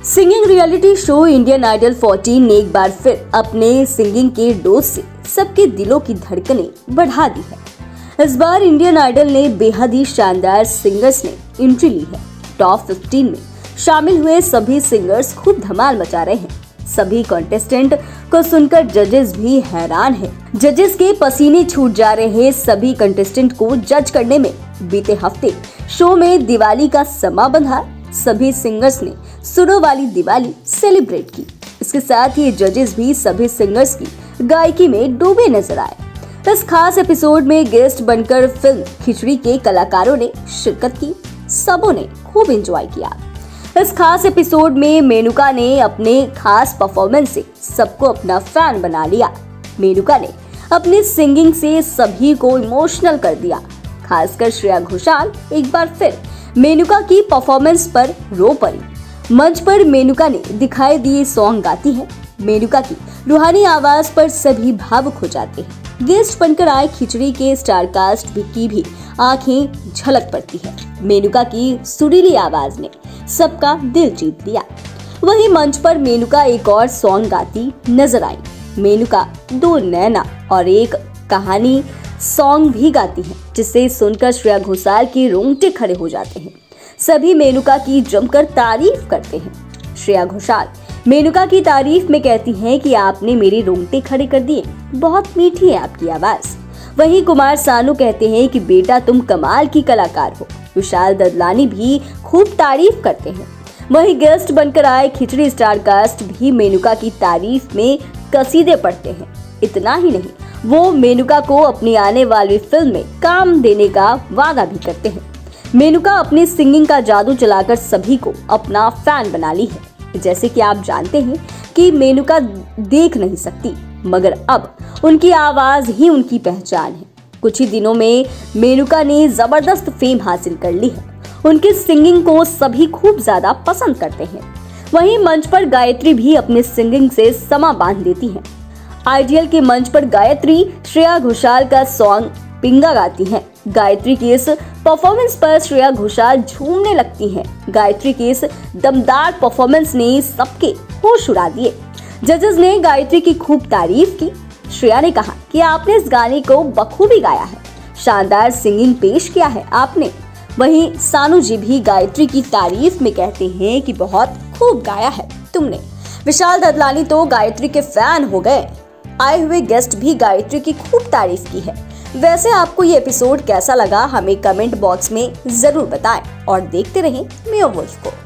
Singing reality show Indian Idol 14 ने एक बार फिर अपने सिंगिंग के डोज से सबके दिलों की धड़कनें बढ़ा दी है। इस बार इंडियन आइडल ने बेहद ही शानदार सिंगर्स ने एंट्री ली है। टॉप 15 में शामिल हुए सभी सिंगर्स खूब धमाल मचा रहे हैं। सभी कॉन्टेस्टेंट को सुनकर जजेस भी हैरान हैं। जजेस के पसीने छूट जा रहे हैं। सभी कंटेस्टेंट को जज करने में बीते हफ्ते शो में दिवाली का समा बंधा। सभी सिंगर्स ने सुरों वाली दिवाली सेलिब्रेट की। इसके साथ ही जजेस भी सभी सिंगर्स की गायकी में डूबे नजर आए। इस खास एपिसोड में गेस्ट बनकर फिल्म खिचड़ी के कलाकारों ने शिरकत की। सबों ने खूब एंजॉय किया। इस खास एपिसोड में मेनुका ने अपने खास परफॉर्मेंस से सबको अपना फैन बना लिया। मेनुका ने अपनी सिंगिंग से सभी को इमोशनल कर दिया। खासकर श्रेया घोषाल एक बार फिर मेनुका की परफॉर्मेंस पर रो पड़ी। मंच पर मेनुका ने दिखाई दिए सॉन्ग गाती है। मेनुका की रूहानी आवाज पर सभी भावुक हो जाते हैं। गेस्ट बनकर आए खिचड़ी के स्टार कास्ट की भी आंखें झलक पड़ती है। मेनुका की सुरीली आवाज ने सबका दिल जीत लिया। वहीं मंच पर मेनुका एक और सॉन्ग गाती नजर आई। मेनुका दो नैना और एक कहानी सॉन्ग भी गाती हैं, जिसे सुनकर श्रेया घोषाल के रोंगटे खड़े हो जाते हैं। सभी मेनुका की जमकर तारीफ करते हैं। श्रेया घोषाल मेनुका की तारीफ में कहती हैं कि आपने मेरे रोंगटे खड़े कर दिए, बहुत मीठी है आपकी आवाज। वहीं कुमार सानू कहते हैं कि बेटा तुम कमाल की कलाकार हो। विशाल ददलानी भी खूब तारीफ करते हैं। वहीं गेस्ट बनकर आए खिचड़ी स्टार कास्ट भी मेनुका की तारीफ में कसीदे पढ़ते हैं। इतना ही नहीं, वो मेनुका को अपनी आने वाली फिल्म में काम देने का वादा भी करते हैं। मेनुका अपनी सिंगिंग का जादू चलाकर सभी को अपना फैन बना ली है। जैसे कि आप जानते हैं कि मेनुका देख नहीं सकती, मगर अब उनकी आवाज ही उनकी पहचान है। कुछ ही दिनों में मेनुका ने जबरदस्त फेम हासिल कर ली है। उनकी सिंगिंग को सभी खूब ज्यादा पसंद करते हैं। वहीं मंच पर गायत्री भी अपनी सिंगिंग से समा बांध देती है। आइडियल के मंच पर गायत्री श्रेया घोषाल का सॉन्ग पिंगा गाती हैं। गायत्री की इस परफॉर्मेंस पर श्रेया घोषाल झूमने लगती हैं। गायत्री की इस दमदार परफॉर्मेंस ने सबके होश उड़ा दिए। जजेस ने गायत्री की खूब तारीफ की। श्रेया ने कहा कि आपने इस गाने को बखूबी गाया है, शानदार सिंगिंग पेश किया है आपने। वहीं सानू जी भी गायत्री की तारीफ में कहते हैं कि बहुत खूब गाया है तुमने। विशाल ददलानी तो गायत्री के फैन हो गए। आए हुए गेस्ट भी गायत्री की खूब तारीफ की है। वैसे आपको ये एपिसोड कैसा लगा हमें कमेंट बॉक्स में जरूर बताएं और देखते रहें मेयो वुल्फ को।